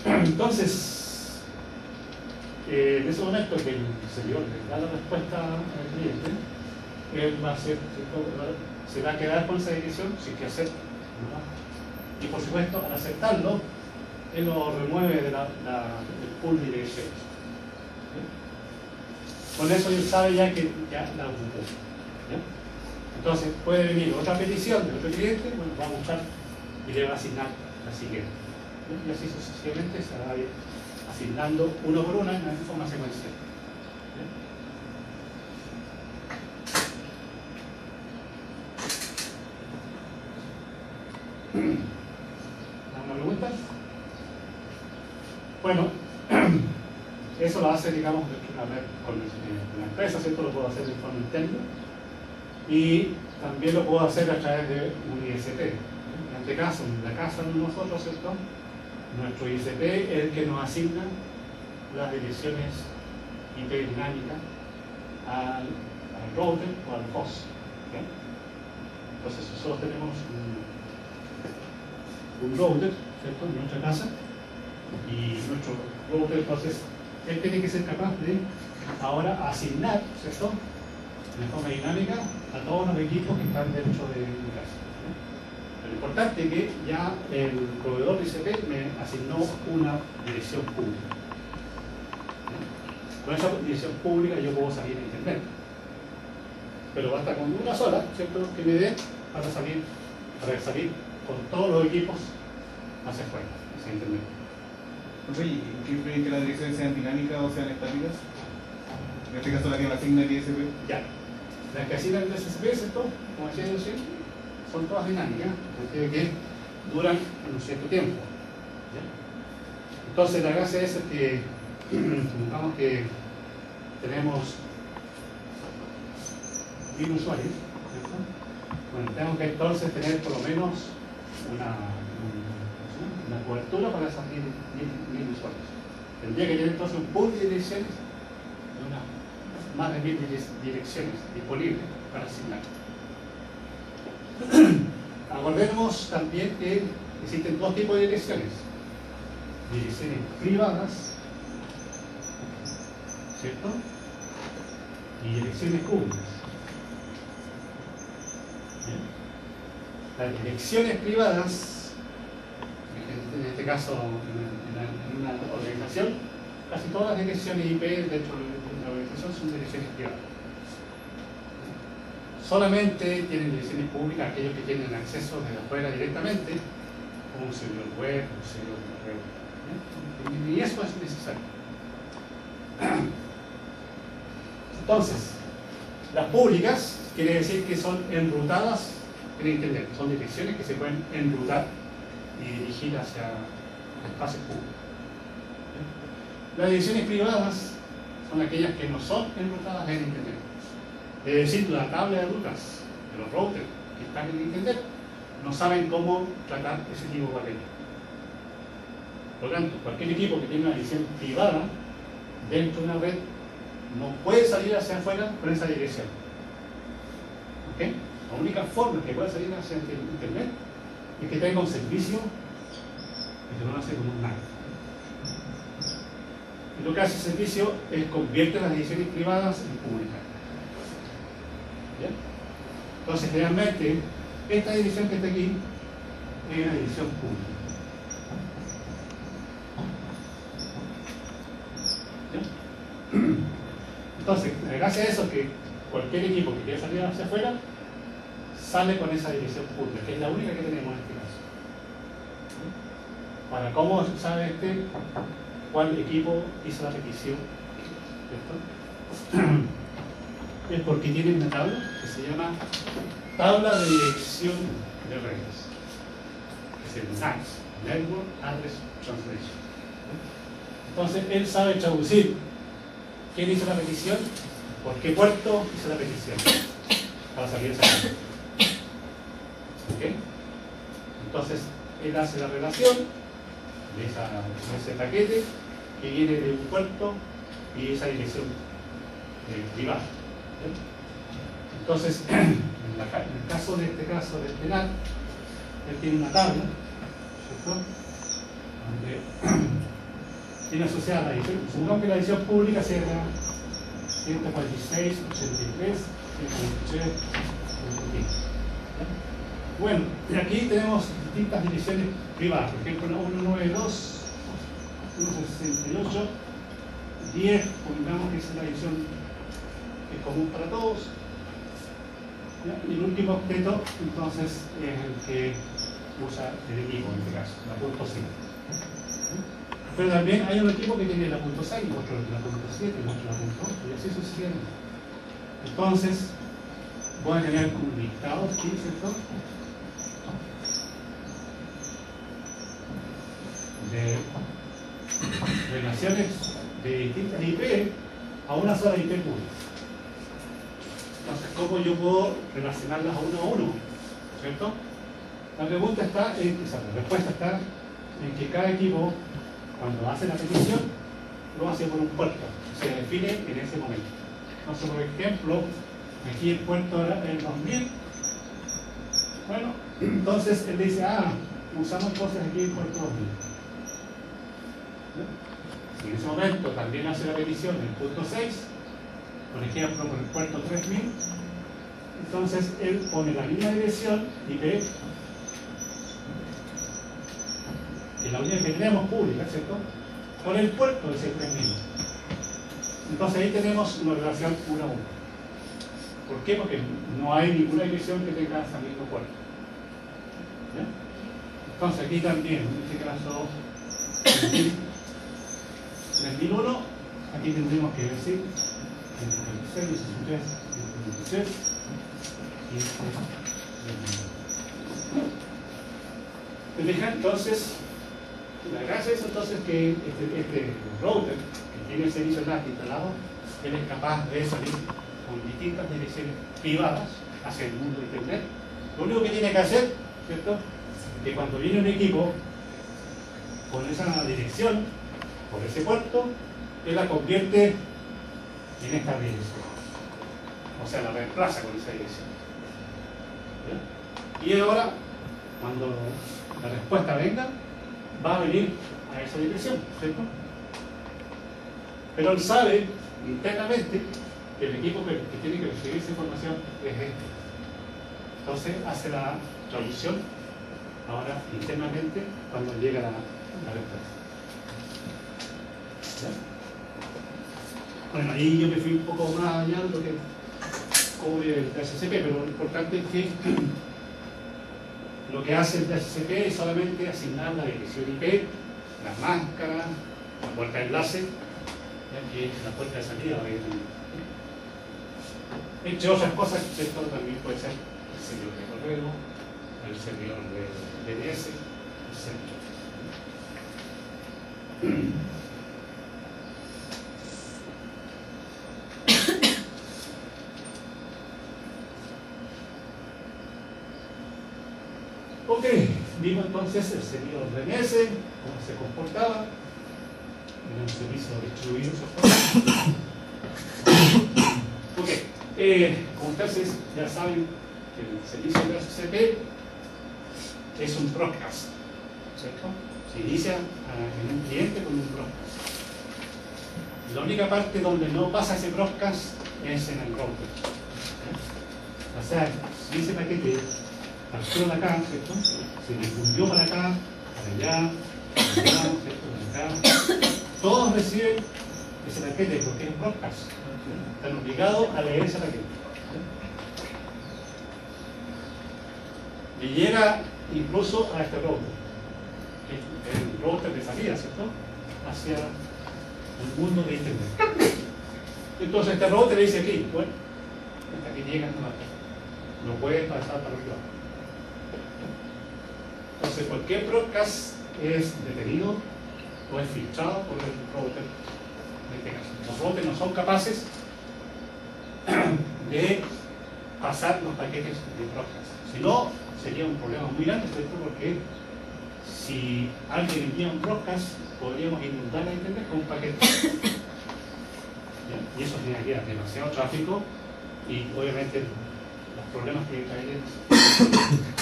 Entonces, en ese momento que el servidor le da la respuesta al cliente, él va a hacer, se va a quedar con esa dirección si es que acepta, ¿no? Y por supuesto, al aceptarlo, él lo remueve del pool de direcciones. Con eso él sabe ya que ya la ocupó. ¿Ya? Entonces puede venir otra petición de otro cliente, bueno, va a buscar y le va a asignar la siguiente. ¿Ya? Y así sucesivamente se va a ir asignando uno por uno en forma secuencial. ¿Alguna pregunta? Bueno, eso lo hace, digamos, con la empresa, ¿cierto? Lo puedo hacer de forma interna y también lo puedo hacer a través de un ISP. En este caso, en la casa de nosotros, ¿cierto? Nuestro ISP es el que nos asigna las direcciones IP dinámicas al router o al host. ¿Okay? Entonces nosotros tenemos un router, ¿cierto? En nuestra casa, y nuestro router, entonces él tiene que ser capaz de ahora asignar, ¿cierto?, de forma dinámica a todos los equipos que están dentro de mi casa. Lo importante es que ya el proveedor de ICP me asignó una dirección pública. Con esa dirección pública yo puedo salir a internet, pero basta con una sola, ¿cierto?, que me dé para salir con todos los equipos hacia afuera, hacia internet. Oye, ¿qué influye que las direcciones sean dinámicas o sean estáticas? En este caso la que me asigna el ISP. Ya, las que asignan el ISP, ¿cierto?, como decía yo, sí, son todas dinámicas, es que duran un cierto tiempo. ¿Ya? Entonces la gracia es que supongamos que tenemos 1000 usuarios, ¿cierto? Bueno, tengo que entonces tener por lo menos una cobertura para esas 1000 usuarios. Tendría que tener entonces un pool de direcciones de más de 1000 direcciones disponibles para asignar. Acordemos también que existen dos tipos de direcciones: direcciones privadas, ¿cierto?, y direcciones públicas. ¿Bien? Las direcciones privadas, en este caso en una organización, casi todas las direcciones IP dentro de la organización son direcciones privadas. Solamente tienen direcciones públicas aquellos que tienen acceso desde afuera directamente, como un servidor web, un servidor de correo. ¿Bien? Y eso es necesario. Entonces, las públicas quiere decir que son enrutadas en Internet, son direcciones que se pueden enrutar y dirigir hacia espacios públicos. ¿Bien? Las direcciones privadas son aquellas que no son enrutadas en Internet. Es decir, la tabla de rutas de los routers que están en Internet no saben cómo tratar ese tipo de paquetes. Por lo tanto, cualquier equipo que tenga una dirección privada dentro de una red no puede salir hacia afuera con esa dirección. ¿Okay? La única forma que pueda salir hacia Internet es que tenga un servicio que se conoce como un NAT. Y lo que hace el servicio es convierte las direcciones privadas en públicas. ¿Bien? Entonces, realmente, esta dirección que está aquí es una dirección pública. ¿Bien? Entonces, gracias a eso, que cualquier equipo que quiera salir hacia afuera sale con esa dirección pública, que es la única que tenemos en este caso. Ahora, ¿cómo sabe cuál equipo hizo la petición? ¿Cierto? Es porque tiene una tabla que se llama tabla de dirección de redes, es el NATS, Network Address Translation. Entonces él sabe traducir quién hizo la petición, por qué puerto hizo la petición para salir esa tabla. ¿Okay? Entonces él hace la relación de ese paquete que viene de un puerto y esa dirección privada. Entonces, en el caso de este NAT, él tiene una tabla, ¿cierto?, donde viene asociada a la edición. Supongamos que la edición pública sea la 146, 83, 123, 115. Bueno, y aquí tenemos distintas direcciones privadas, por ejemplo, 192, 168, 10, pongamos que esa es la edición que es común para todos. ¿Ya? Y el último octeto, entonces, es el que usa el equipo, en este caso, la punto 5. Pero también hay un equipo que tiene la punto 6, otro la punto 7, otro la punto 8, y así sucesivamente. Entonces, voy a tener un listado aquí, ¿cierto? De relaciones de distintas IP a una sola IP pública. Entonces, ¿cómo yo puedo relacionarlas uno a uno? ¿Cierto? La pregunta está en, o sea, la respuesta está en que cada equipo, cuando hace la petición, lo hace por un puerto, se define en ese momento. Entonces, por ejemplo, aquí el puerto era el 2000. Bueno, entonces él dice, usamos cosas aquí en puerto 2000. Si en ese momento también hace la petición en el punto 6, por ejemplo, por el puerto 3000, entonces él pone la misma dirección IP, que la única que tenemos pública, ¿cierto?, por el puerto de ese 3000. Entonces ahí tenemos una relación 1 a 1. ¿Por qué? Porque no hay ninguna dirección que tenga ese mismo puerto. ¿Ya? Entonces aquí también, en este caso, 3001, aquí tendríamos que decir 136, 133, 136, 15, ¿me fijan? Entonces, la gracia es entonces que este router que tiene el servicio NAT instalado, él es capaz de salir con distintas direcciones privadas hacia el mundo de Internet. Lo único que tiene que hacer, ¿cierto?, que cuando viene un equipo con esa dirección, por ese puerto, él la convierte en esta dirección. O sea, la reemplaza con esa dirección. ¿Ya? Y ahora, cuando la respuesta venga, va a venir a esa dirección, ¿cierto? Pero él sabe internamente que el equipo que tiene que recibir esa información es este. Entonces hace la traducción ahora internamente cuando llega la respuesta. ¿Ya? Bueno, ahí yo me fui un poco más allá de lo que cubre el DHCP, pero lo importante es que lo que hace el DHCP es solamente asignar la dirección IP, la máscara, la puerta de enlace, ya que es la puerta de salida. Entre otras cosas, esto también puede ser el servidor de correo, el servidor de DNS, etc. Ok, vimos entonces el servidor DNS, cómo se comportaba, era un servicio distribuido, ¿cierto? Ok, como ustedes ya saben que el servicio de DHCP es un broadcast, ¿cierto? Se inicia en un cliente con un broadcast. La única parte donde no pasa ese broadcast es en el router. O sea, si ese paquete partió de acá, ¿cierto?, se difundió para acá, para allá, ¿cierto?, para acá. Todos reciben ese paquete porque es broadcast. Están obligados a leer ese paquete. Y llega incluso a este router, que es el router de salida, ¿cierto?, hacia el mundo de Internet. Entonces este router le dice aquí, bueno, hasta que llega no puede pasar para otro lado. Entonces cualquier broadcast es detenido o es filtrado por el router. En este caso, los routers no son capaces de pasar los paquetes de broadcast. Si no, sería un problema muy grande, ¿cierto? Porque si alguien envía un broadcast, podríamos inundar la Internet con un paquete. ¿Ya? Y eso generaría demasiado tráfico y obviamente los problemas que traería